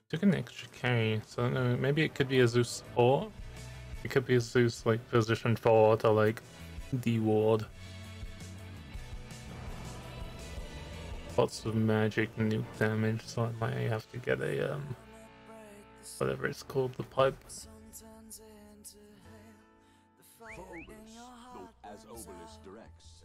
Took an extra carry, so I don't know, maybe it could be a Zeus support. It could be a Zeus like positioned forward or like D-ward. Lots of magic and nuke damage, so I might have to get a whatever it's called, the pipe. As Obelisk directs.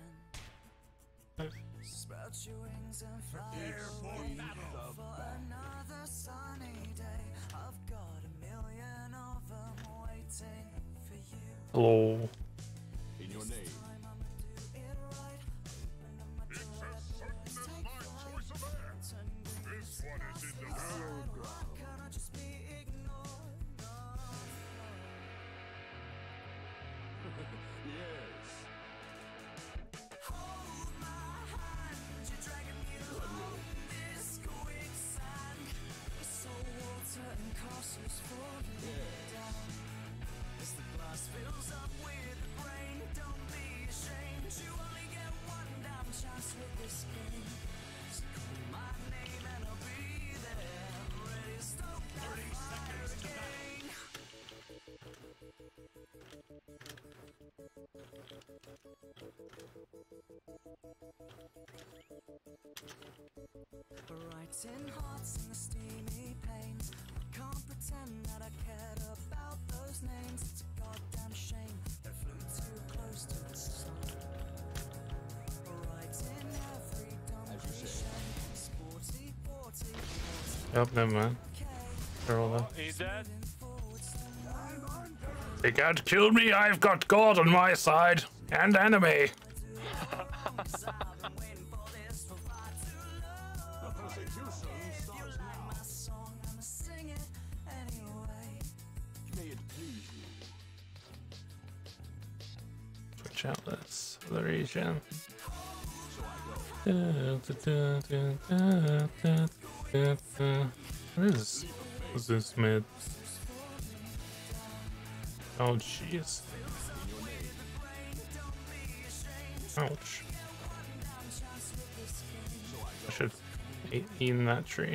Spread your wings and fly away for another sunny day. I've got 1,000,000 of them waiting for you. Hello. In your name. Writing hearts in the steamy pains. I can't pretend that I cared about those names. It's a goddamn shame they flew too close to the sun. Writing every dumb cliche. Sporty, sporty, Yep, never mind. They're all there. He's dead. They can't kill me, I've got God on my side. And enemy. Switch out this other region. What is this mid? Oh jeez. Ouch. I should have eaten that tree.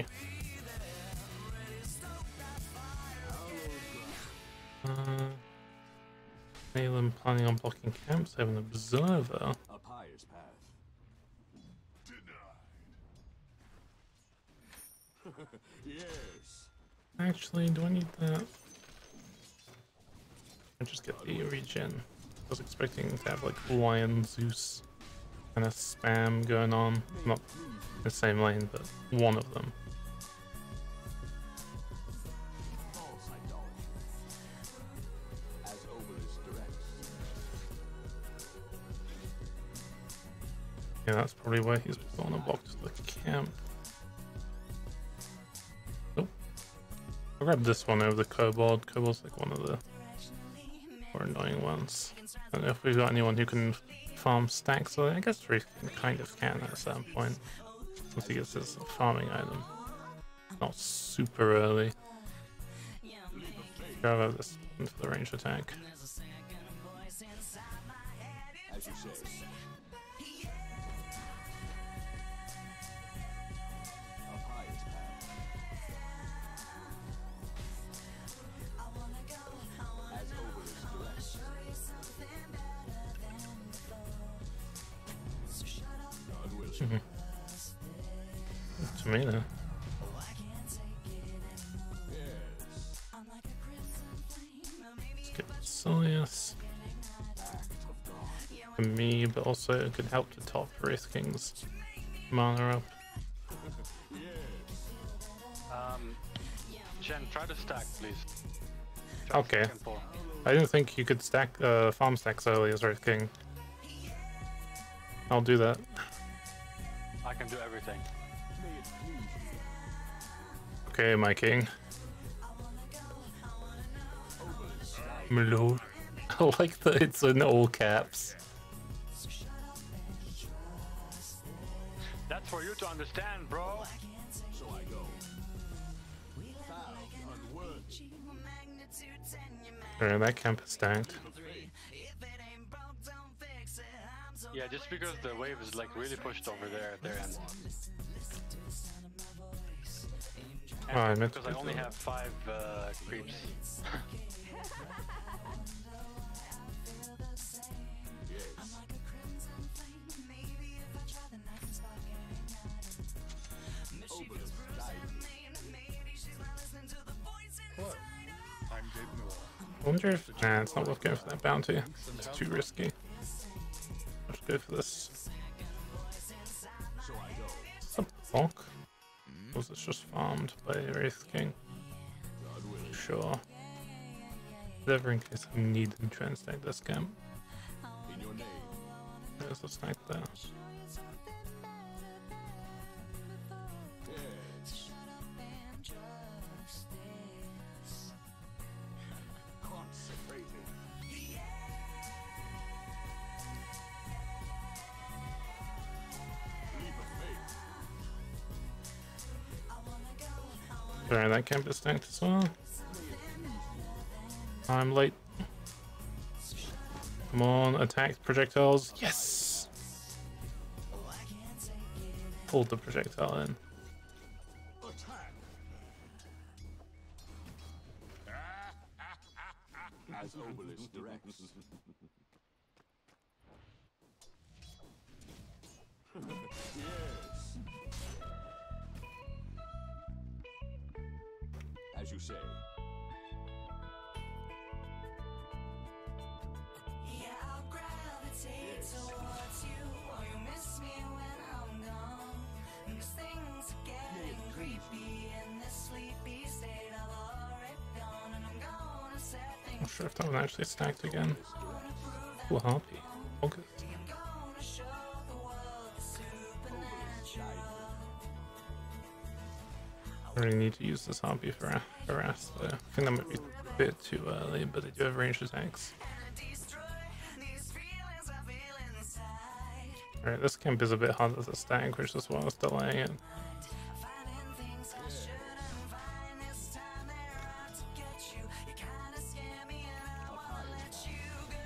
Nayland planning on blocking camps. I have an observer. A pious path. Denied. Yes. Actually, do I need that? I just get the regen. I was expecting to have like Lion Zeus kind of spam going on. Not the same lane, but one of them. False idolatry. As Obelisk directs. Yeah, that's probably why he's on a block to the camp. Nope. I'll grab this one over the Kobold. Kobold's like one of the more annoying ones. I don't know if we've got anyone who can farm stacks, so I guess we kind of can at some point. Once he gets his farming item. Not super early. Grab out this one for the range attack. As you say. A pious path. As Obelisk directs. None will. To me, though. Let's get Solius. For me, but also it could help to top Wraith King's mana up. Chen, try to stack, please. Try to Okay. stack and pull. I didn't think you could stack farm stacks early as Wraith King. I'll do that. I can do everything. May it please you. Okay, my king. My lord. I like that it's in all caps. That's for you to understand, bro. So I go. Foul, unworthy. Alright, that camp is stacked. Yeah, just because the wave is like really pushed over there at their end. Oh, I meant to because I do only that. have 5 creeps. I wonder if nah, it's not worth going for that bounty. It's too risky. Let's go for this. Is this a block? Or was this just farmed by Wraith King? Sure. Whatever in case I need to try and stack this camp. In your name. There's a stack there. Yes. Consecrated. Leap of faith. Alright, that camp is stacked as well. I'm late. Come on, attack projectiles. Yes! Pulled the projectile in. Attack. As Obelisk directs. Yes. As you say. Yeah, I'll gravitate towards you, or you miss me when I'm gone. 'Cause things are getting creepy in this sleepy state of Oregon, and I'm gonna set things. Not sure if that one actually stacked again. Ooh, Harpy. August. I'm gonna show the world the supernatural. I really need to use this Harpy for harass though. I think that might be a bit too early, but they do have ranged attacks. Destroy these feelings I feel inside. Alright, this camp is a bit harder to stack, which is why I was delaying it. Finding things I shouldn't find this time. They're out to get you. You kinda scare me, and I won't let you go.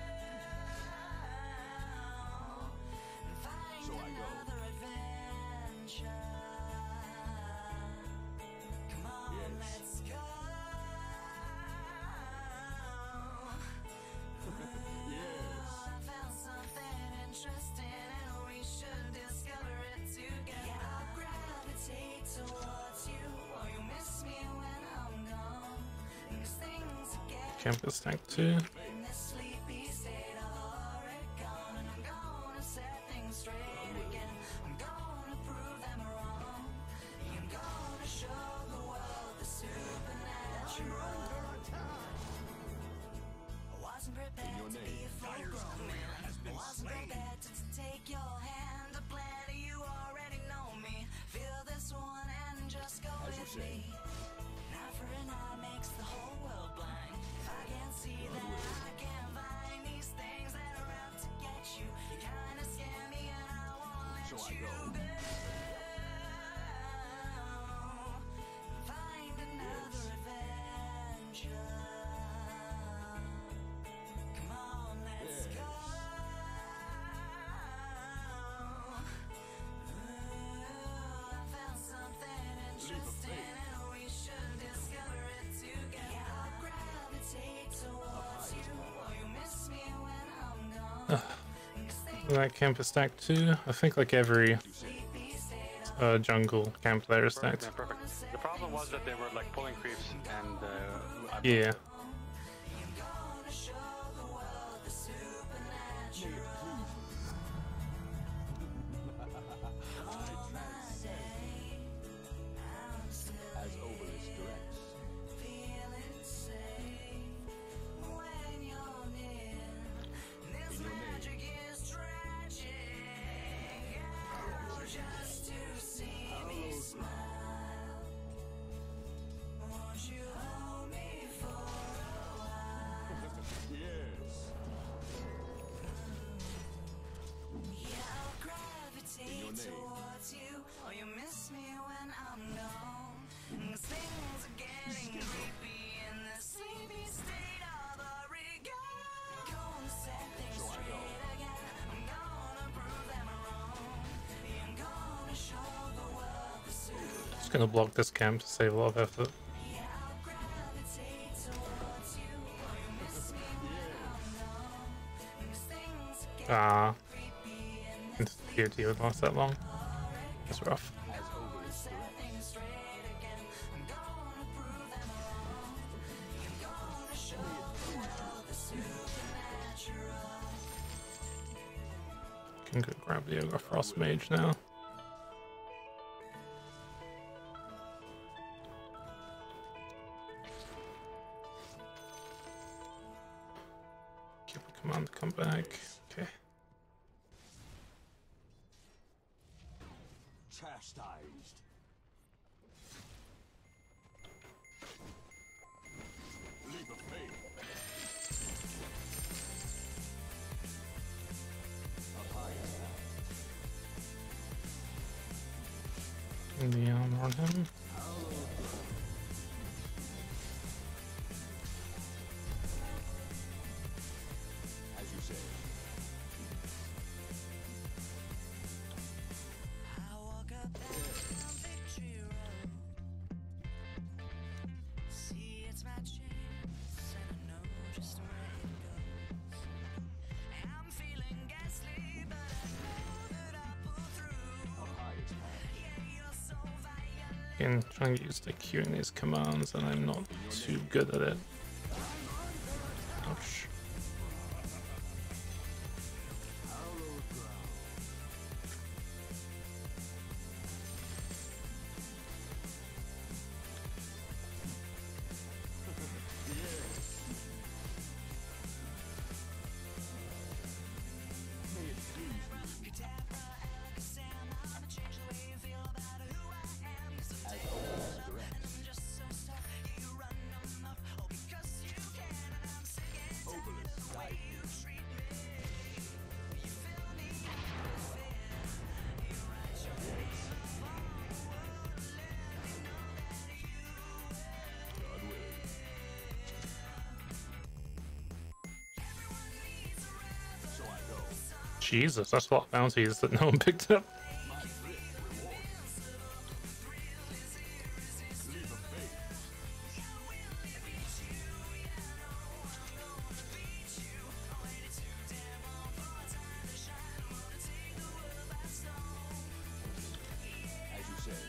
Find So I go. another adventure. Come on, Yes. let's go. Yes. I found something interesting, and we should discover it together. Yeah, I'll gravitate towards you, or you miss me when I'm gone. 'Cause things get Camp is stacked too. in this sleepy state of Oregon, and I'm gonna set things straight again. I'm gonna prove them wrong. I'm gonna show the world the supernatural. I wasn't prepared to be a full-grown man. I wasn't prepared to take your hand. The plan, you already know me. Feel this one and just go with me. An eye for an eye makes the whole world blind. If I can't see that, I can't find these things that are out to get you. You kinda scare me, and I won't let So I you go. go. Find another adventure. Come on, let's go. Ooh, I found something interesting, and we should discover it together. Yeah, I'll gravitate towards you, or you miss me when I'm gone. 'Cause things That camp is stacked too. I think like every sleepy state of jungle camp there is Perfect, stacked. man, perfect. The problem was that they were like pulling creeps, and Yeah. I'm gonna show the world the supernatural. On my day, I'm still As Obelisk directs. feeling safe when you're near. This In your name. magic is tragic. Oh, just to see me smile. Won't you hold me for gonna block this camp to save a lot of effort. Ah, insecurity would last that long. That's rough. Can go grab the Ogre Frost Mage now. Keep the command to come back. Okay. Chastised. Leap of faith. Up high. The armor on him. As you say. I walk up that victory road. See, it's my chance, and I know just where it goes. I'm feeling ghastly, but I know that I pull through. Up high is high. Yeah, you're so violent. Again, trying to get used to queuing these commands, and I'm not too good at it. Ouch. Jesus, that's a lot of bounties that no one picked up. As you say.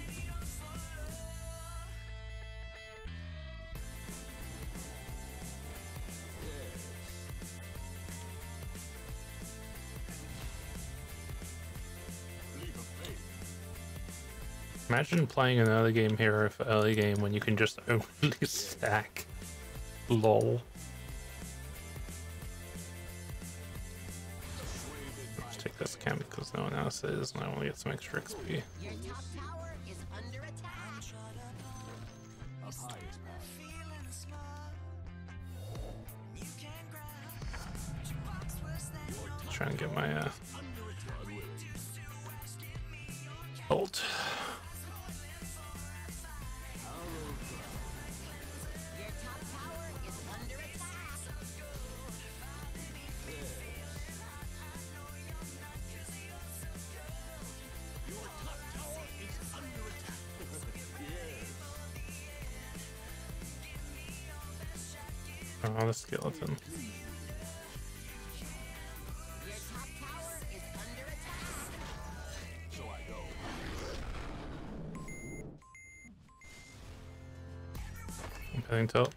Imagine playing an early game hero for early game when you can just only stack. Lol. Let's take this camp because no one else is, and I want to get some extra XP. Your top tower is under attack. Up high is high. Trying to get my ult. Your top tower is under attack. Oh, the skeleton. Your top tower is under attack. So I go. I'm heading top.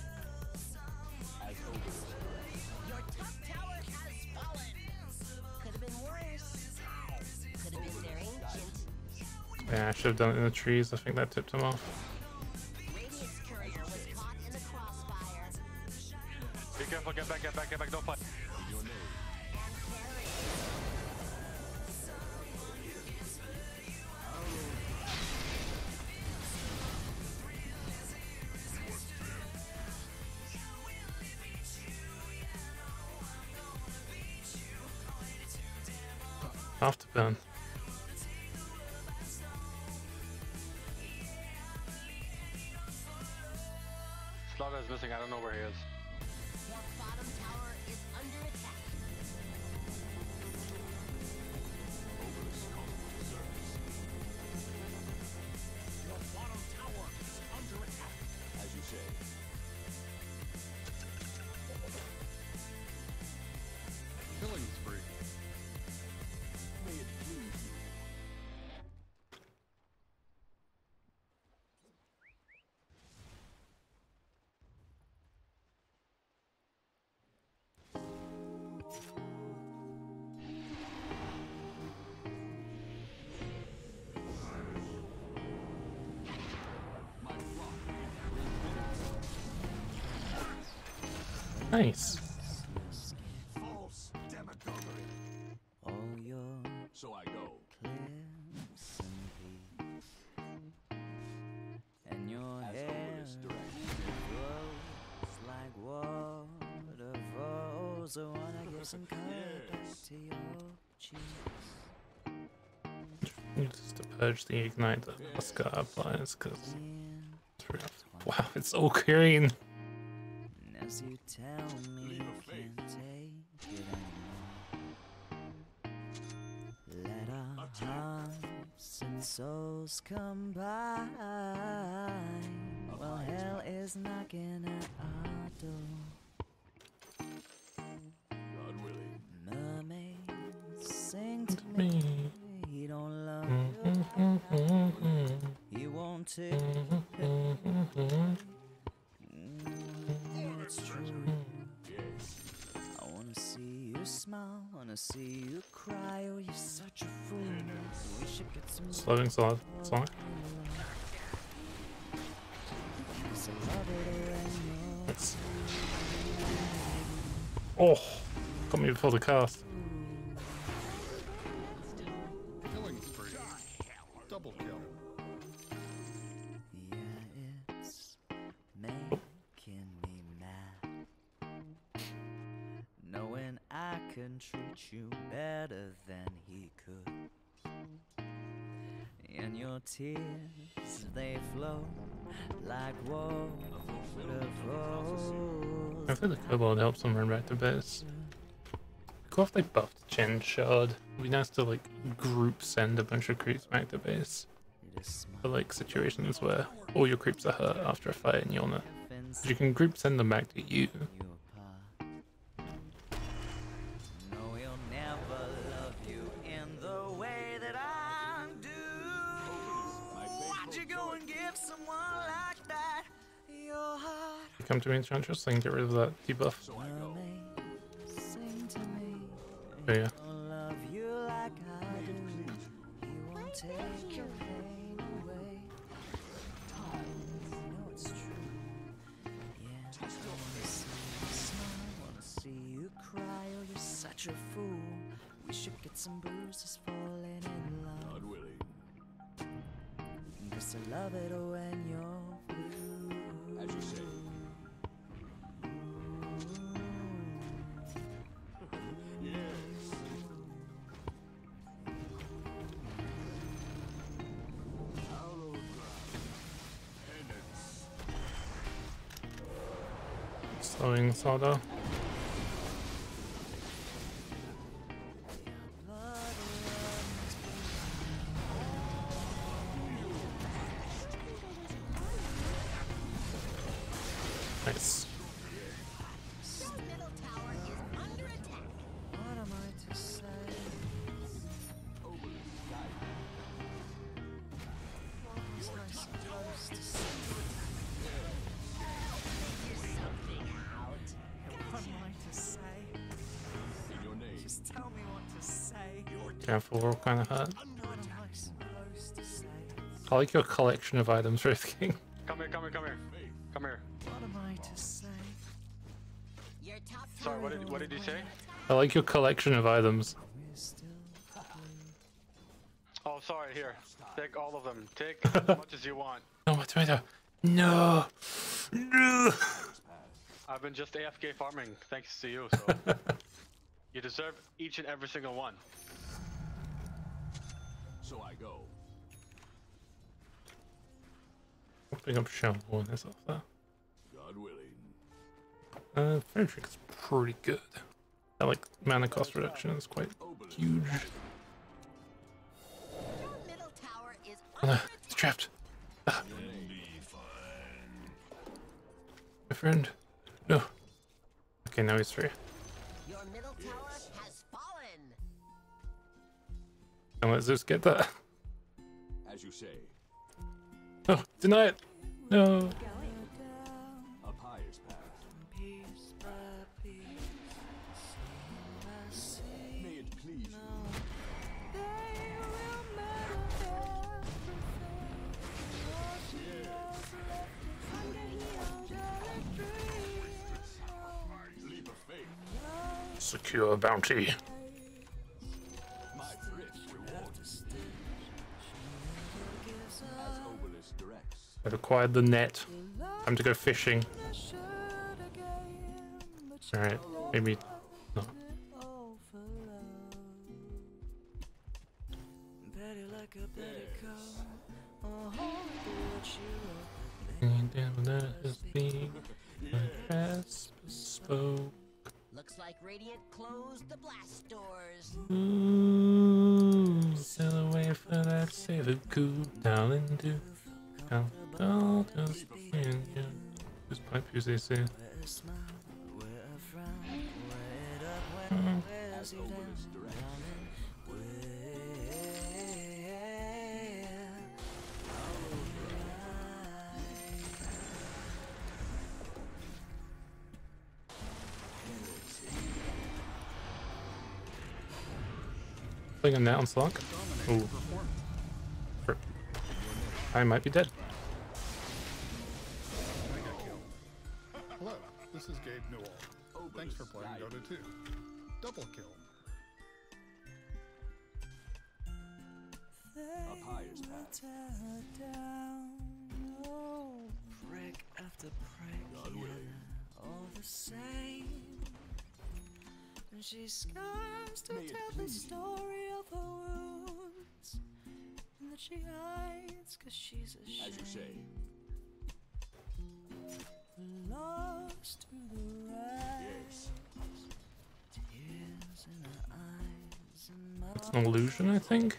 As ogres. Your top tower has fallen. Could have been worse. Could have been their ancient. Yeah, I should have done it in the trees. I think that tipped him off. Radiant's courier was caught in the crossfire. Be careful, get back, don't fight. In your name. And buried. Off to burn. Slugger is missing, I don't know where he is. Your bottom tower is under attack. Obelisk calls for service. Nice. False demagoguery. All your So I go. clips and peaks, and your As hair Obelix directs. flows like waterfalls. I wanna get some color back Yes. to your cheeks. Just to purge the ignite that mascara applies, because In it's really wow, it's all green. And as you tell me Leap you of faith. can't take it anymore, let our hearts and souls combine. Well, hell is knocking at our door. God willing. Mermaids, sing to Me. me. He don't love you like he won't take it's true. Yes. I wanna see you smile, wanna see you cry. Oh, you're such a fool. We should get some Slowing slide. Slide. Cause I love it when It's... Oh, got me before the cast. Killing spree. Double kill. yeah, it's making me mad. Knowing I can treat you better than he could. And your tears, they flow like waterfalls. I feel the kobold helps them run back to base. Cool if they buffed Chen shard. It'd be nice to like group send a bunch of creeps back to base. It is For like situations where all your creeps are hurt after a fight and you're not. heavens You can group send them back to you. you apart. No, he'll never love you in the way that I do. Why'd you go and give someone like that your heart? You come to me, Enchantress, so I can get rid of that debuff. So I go. Sing to me. But yeah. Don't love you like I do. He won't take your pain away. No, it's true. Yeah, I wanna see you smile, wanna see you cry. Oh, you're such a fool. We should get some bruises falling in love. God willing. Cause I love it when you're blue. As you say. Yes. Hallowed ground. Penance. Slowing Saldo. Nice. Your middle tower is under attack. What am I to say? What was I supposed to say? Figure something out. What am I to say? In your name. Just tell me what to say. Careful, we're all kind of hurt. What am I supposed to say? I like your collection of items, Wraith King. Come here, come here, come here. Come here. What am I to say? Your top Sorry, what did you say? I like your collection of items. We're still Oh, sorry, here. Take all of them. Take as much as you want. No, my tomato. No. No. I've been just AFK farming, thanks to you, so... You deserve each and every single one. So I go. Pick up shell warners off there. God willing. Frederick's pretty good. That like mana cost reduction is quite huge. Your middle tower is Oh no, under it's trapped. Ah, Your name. my friend. No. Okay, now he's free. Your middle tower has fallen. And let Zeus get that. As you say. Oh, deny it. No. Up high is path. piece by piece. I see May it please you. they will matter everything. Secure bounty. My thrift rewards. As Obelisk directs. I've acquired the net. Time to go fishing. Alright, maybe not. Looks like Radiant closed the blast doors. Ooh, sail away for that safer coup. Down into down, just being you. Whose pipe who's they say? As Obelisk directs. Playing a net on Slock. Ooh. I might be dead. Hello, this is Gabe Newell. Thanks for playing Dota 2. Double kill. Papyrus path. Prick after prick, yeah, all the same. And she scars to May it tell the please you. story of her wounds, and that she hides 'cause she's ashamed. As you say. Lost to the right. Yes. Tears in her eyes and It's an illusion, I think.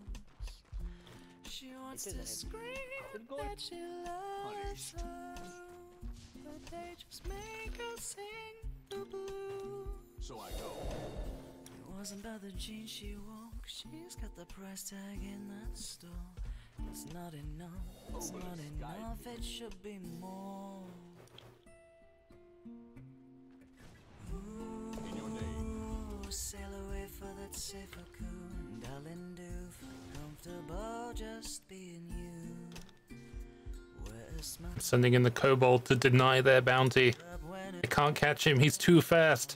she wants to scream that she loves her, but they just make her sing the blues. So I go. It wasn't about the jeans she wore, 'cause she's got the price tag in that store. It's not enough, it's Oh, but not it's got enough, it should be more. In your name. Ooh, sail away for that safer coon, darling, do feel comfortable just being you. Wear a smile Sending in the kobold to deny their bounty. up when I can't catch him, he's too fast.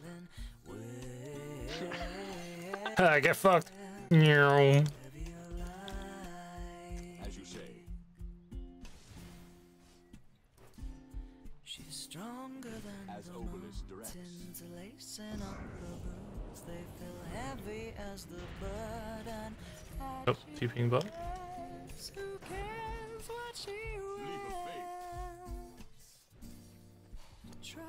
Ah, get fucked. Meow. As you say. she's stronger than As the Obelisk directs. mountains, lacing up her boots. They feel heavy as the burden. Oh, TPing bot. Who cares what she Leap of faith. wears? Try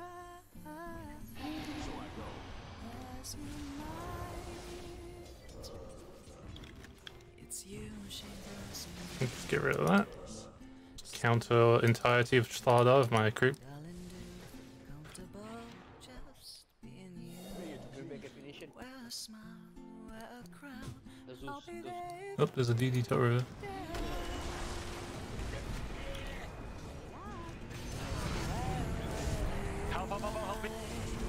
So I go. as you might. It's you she does me. Let's get rid of that. Counter entirety of Slardar of my group. Darling, do feel comfortable just being you. Wear a smile, wear a crown. I'll be there. Oh, there's a DD tower over there. Help me.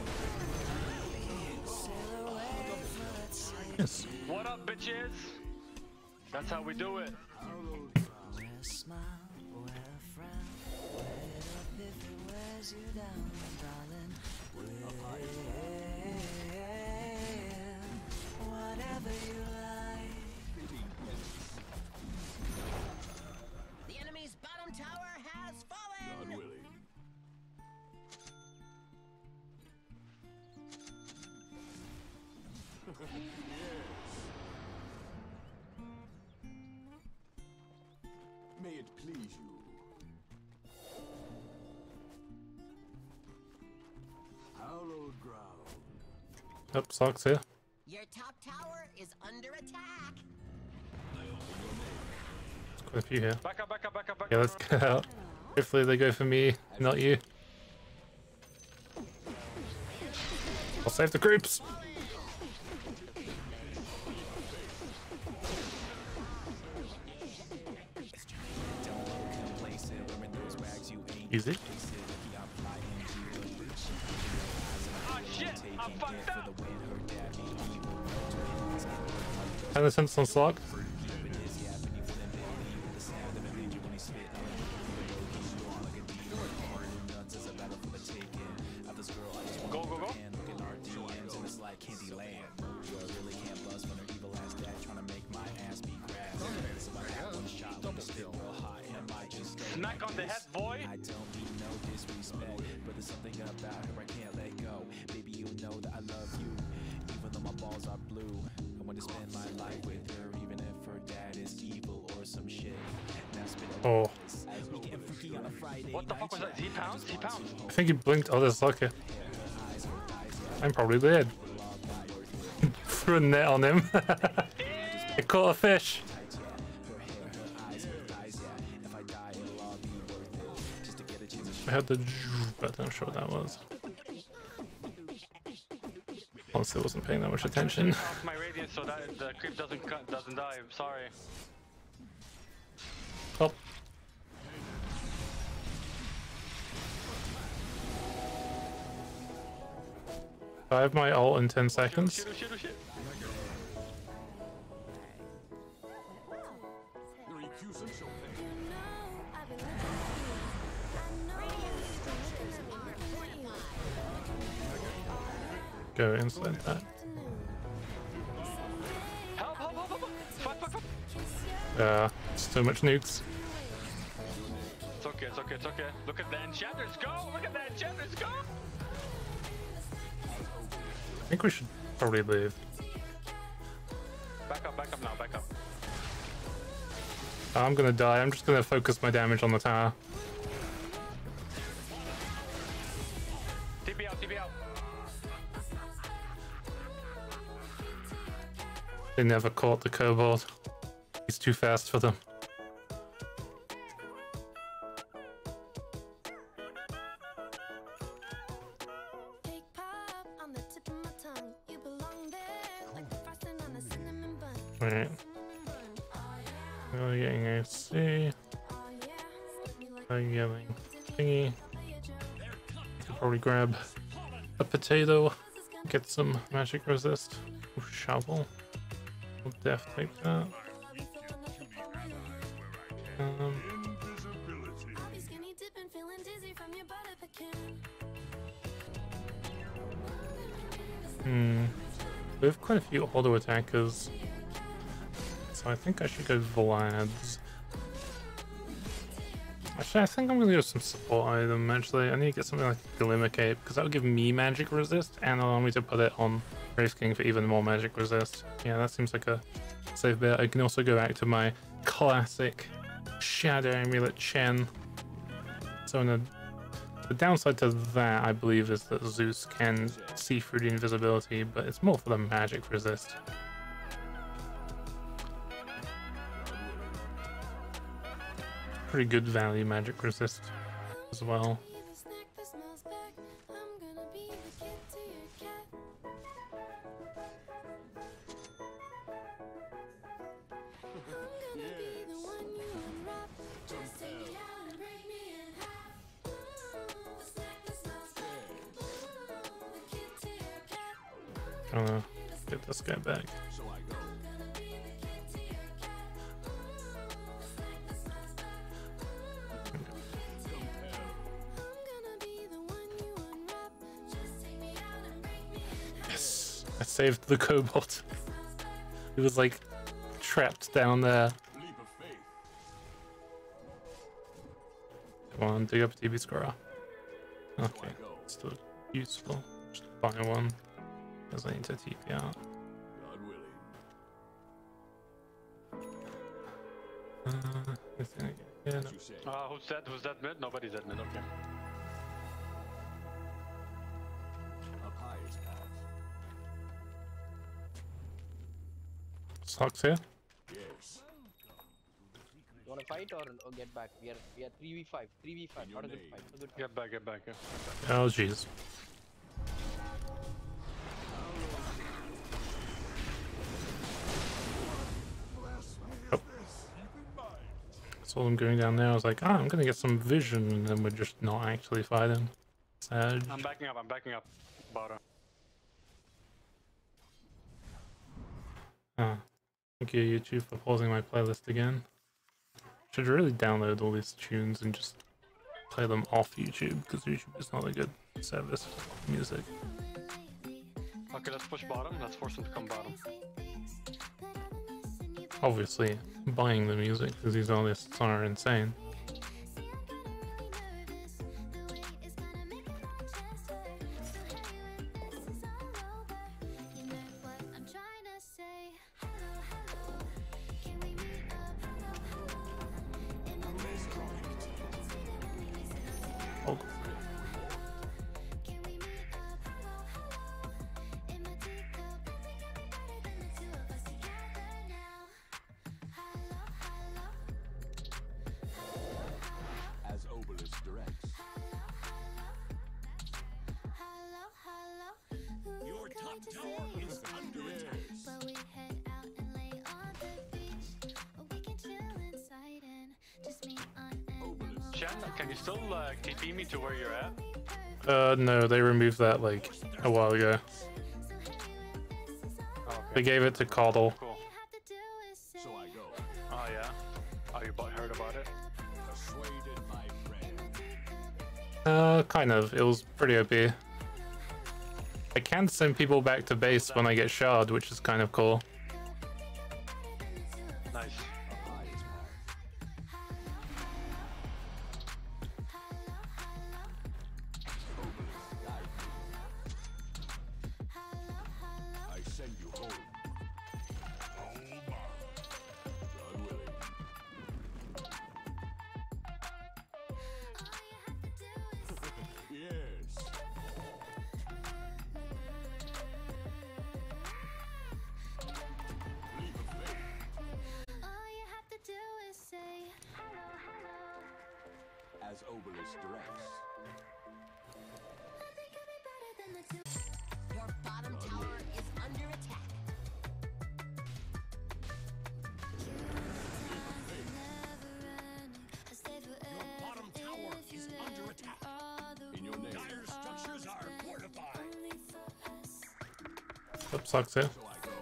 Yes. What up, bitches? That's how we do it. Wear a smile, wear a frown. Wear it up if it wears you down, darling. Wear whatever you like. The enemy's bottom tower has fallen. God willing. May it please you. Hallowed ground. Oh, Sock's here. Your top tower is under attack. There's quite a few here. Back up, back up, back up, back Yeah, up. let's get out. Hopefully they go for me, not you. I'll save the groups. Easy. Oh shit, I'm fucked up. And the sense on Slog. Go, go, go. Smack on the head, boy. I don't mean no disrespect, but there's something about her I can't let go. Baby, you know that I love you, even though my balls are blue. I want to spend my life with her, even if her dad is evil or some shit. Now spin it. Oh, We getting freaky on a Friday What the fuck was that? He pounced? He pounced. I think he blinked. Oh, there's lucky. I'm probably dead. Threw a net on him. I caught a fish. I had the, but I'm sure what that was. Honestly, wasn't paying that much attention. Off my radius so that the creep doesn't die. I'm sorry. Oh. I have my ult in 10 seconds. Shoot, shoot, shoot. Your EQ some show pay. Go inside that. Help, help, help, help. Fuck, fuck, fuck. So much nukes. It's okay, it's okay, it's okay. Look at the enchanters go! Look at the enchanters go! I think we should probably leave. Back up now, back up. I'm gonna die. I'm just gonna focus my damage on the tower. TP out, TP out. They never caught the kobold. He's too fast for them. Right. We're getting AC. I'm getting thingy. Could probably grab a potato. Get some magic resist. Ooh, shovel. We'll def take that. We have quite a few auto attackers, so I think I should go Vlad's. Actually, I think I'm gonna go some support item. Actually, I need to get something like Glimmer Cape because that would give me magic resist and allow me to put it on Wraith King for even more magic resist. Yeah, that seems like a safe bet. I can also go back to my classic Shadow Amulet Chen. So the downside to that, I believe, is that Zeus can see through the invisibility, but it's more for the magic resist. Pretty good value magic resist as well. I'm gonna get this guy back. So I go. Yes, I saved the kobold. He was like trapped down there. Leap of faith. Come on, dig up a TB squirrel. Okay, still useful. Just buy one. Because I need to TP out. God willing. Anything I get? Yeah, no. You say. Who's that? Who's that mid? Nobody's at mid, okay. Up high is path. Socks here. Yes. You wanna fight or get back? We are 3v5. 3v5. Not a good fight. A good fight. Get back, get back. Yeah. Oh, jeez. Saw them going down there. I was like, I'm gonna get some vision, and then we're just not actually fighting. Sad. I'm backing up. Bottom. Thank you, YouTube, for pausing my playlist again. Should really download all these tunes and just play them off YouTube, because YouTube is not a good service for music. Okay, let's push bottom. Let's force him to come bottom. Obviously, buying the music, because these artists are insane. Oh, As Obelisk directs. Your top tower is under attack. But we head out and lay on the beach. Or we can chill inside and just meet on an Chen, can you still TP me to where you're at? no, they removed that like a while ago. Oh, They okay. gave it to Coddle. Cool. So I go. Oh yeah. Oh, you heard about it? Persuaded my friend. Kind of. It was pretty OP. I can send people back to base when I get shard, which is kind of cool. Nice. I send you home. God willing. Yes. Leap of faith. As Obelisk directs. Your bottom tower is under attack. Your bottom tower is under attack. In your name. Dire structures are fortified. That sucks here. So I go.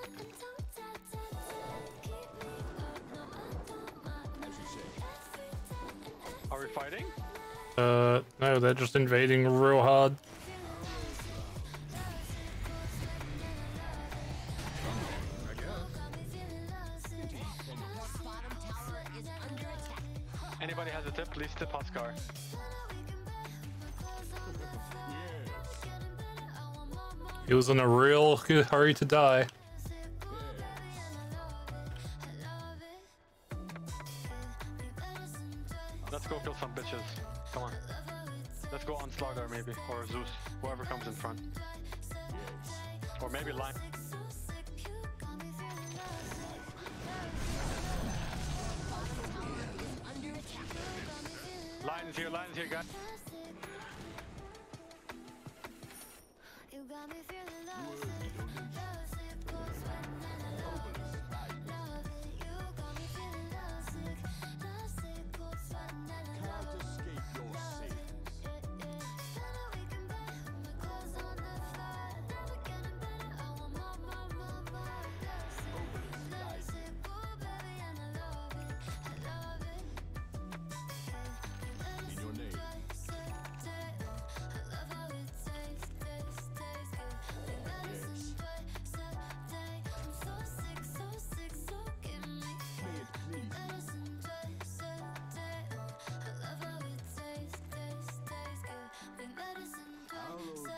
As you say. Are we fighting? No, they're just invading real hard. Bottom tower is under attack. Anybody has a tip? Please tip Oscar. He was in a real hurry to die. Let's go kill some bitches. Come on. Let's go on Slaughter maybe, or Zeus, whoever comes in front. Or maybe Lion. Lion's here, guys. Can't escape your sins. In your name. Yes. May it please you. Hallowed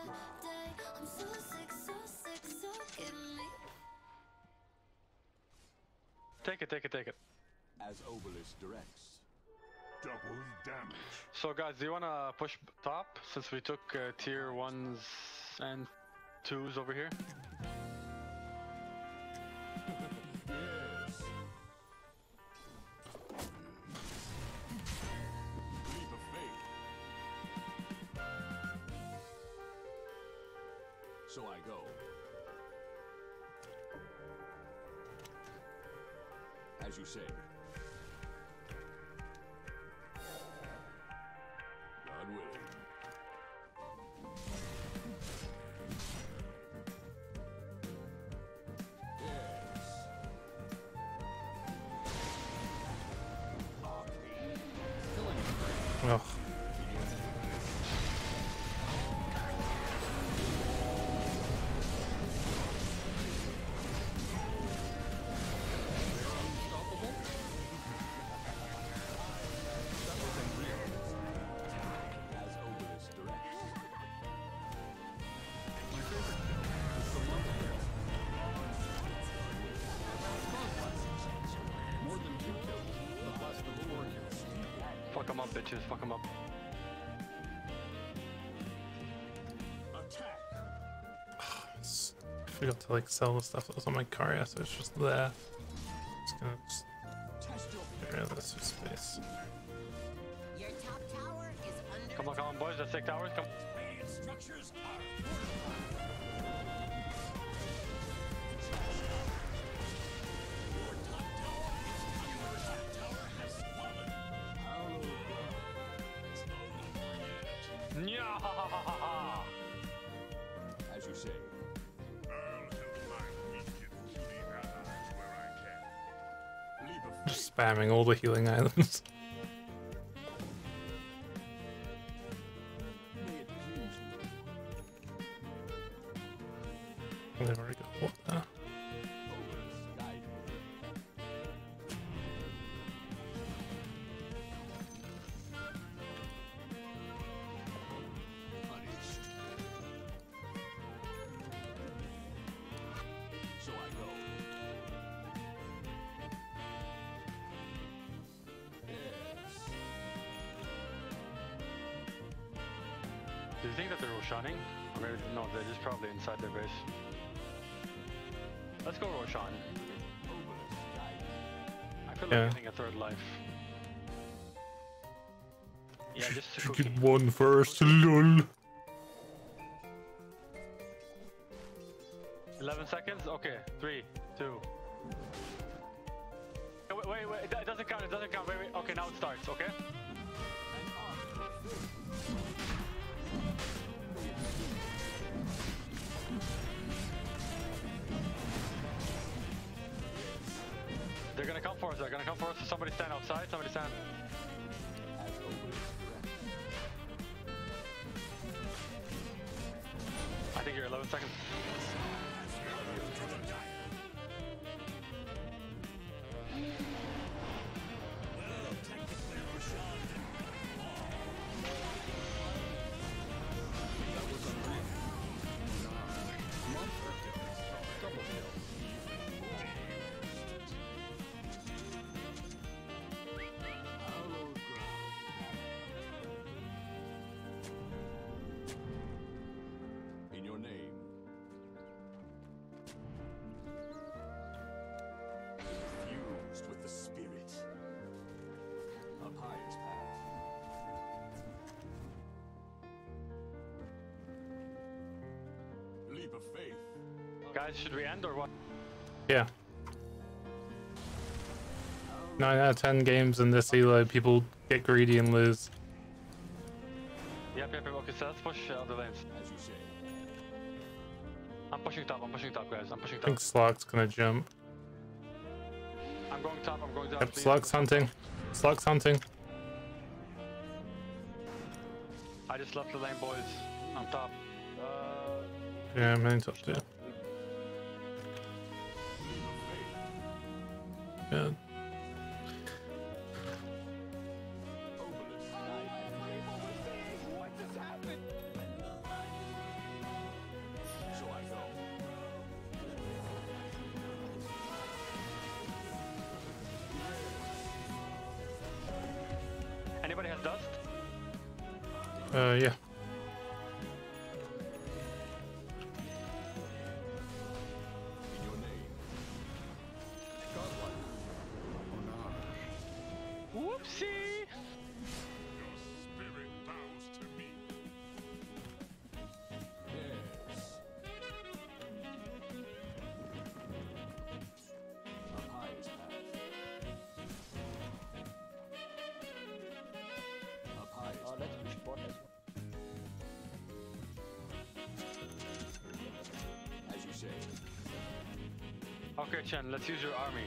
Take it. as Obelisk directs. Double damage. So guys, do you wanna push top since we took tier 1s and 2s over here? Yes. Leap of faith. So I go. As you say. God willing. Ugh. As Obelisk directs. More than 2 kills, but less than 4 kills. Fuck them up, bitches, fuck them up. forgot to like sell the stuff that was on my car, so it's just there. Just gonna get rid of this for space. Your top tower is under Come on, boys. Let's take towers. Come. Radiant structures are fortified. Your top tower has fallen. Yeah. As you say. Leap of faith. Just spamming all the healing items. May it please you. They've already got what there? Ober's guide. Punished. So I go. Yes. Do you think that they're Roshaning? Or maybe no, they're just probably inside their base. Let's go Roshan. Ober's guide. I feel Yeah. like getting a third life. Yeah, just a Should cookie. get one first, lol. 11 seconds? Okay, 3, 2. Wait, it doesn't count, wait. Okay, now it starts, okay? They're gonna come for us, so somebody stand outside, somebody stand. As Ober's direct. I think you're 11 seconds. Well, technically, Roshan Monster kill. Double kill. Hallowed ground. In your name. Infused with the spirit. A pious path. Leap of faith. Guys, should we end or what? Yeah. 9 out of 10 games in this elo, people get greedy and lose. Yep, okay, so let's push other lanes. As you say. I'm pushing top, guys, I'm pushing I top. think Slug's gonna jump. I'm going top, Yep, please. Slug's hunting. Slug's hunting. I just left the lane, boys. I'm top. Yeah, I'm heading top too. Yeah. So I go. Anybody has dust? Yeah. In your name. Godlike. Whoopsie! spirit bows to me. Yes. A pious path. A pious path. Let's push bot as well. As you say. Okay, Chen, let's use your army.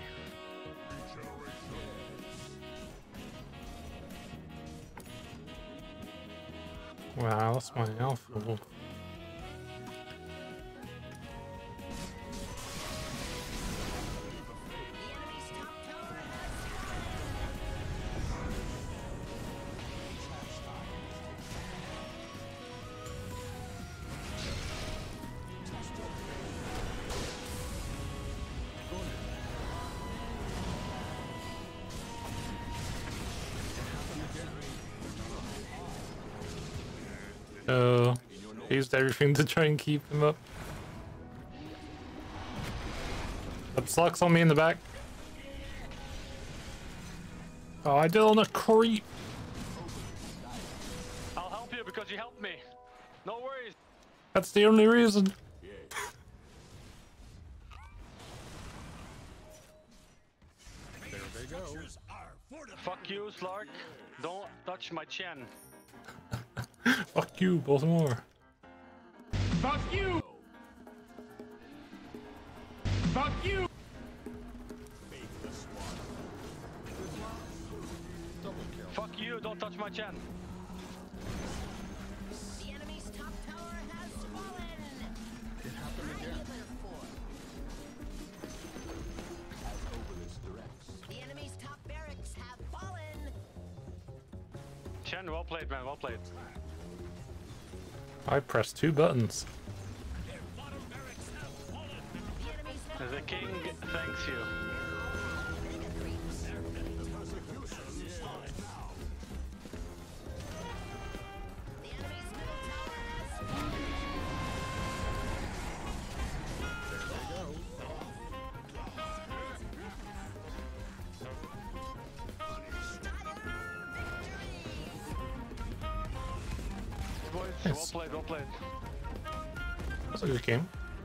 Wow, I lost my alpha. Wolf. the enemy's top tower has So, I used everything to try and keep him up. Slugs on me in the back. Oh, I did on a creep. I'll help you because you helped me. No worries. That's the only reason. There they go. Structures are fortified. Fuck you, Slark. Don't touch my Chen. Fuck you, Baltimore. Fuck you! Fuck you! Double kill. Fuck you, don't touch my Chen. The enemy's top tower has fallen. It happened again. The enemy's top barracks have fallen. Chen, well played, man, well played. I pressed 2 buttons. Their bottom barracks have fallen. The enemy's top The king thanks you. mega creeps. The enemy's middle tower has fallen. Boys, Yes. well played, well played. That's a good game.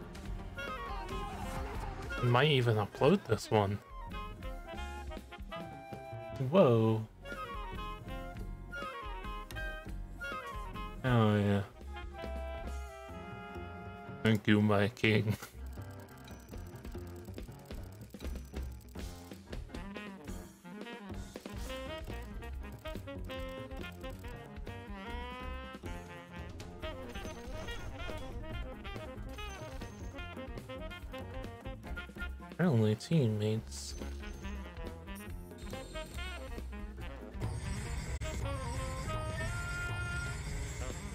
I might even upload this one. Whoa. Oh yeah. Thank you, my king. Apparently teammates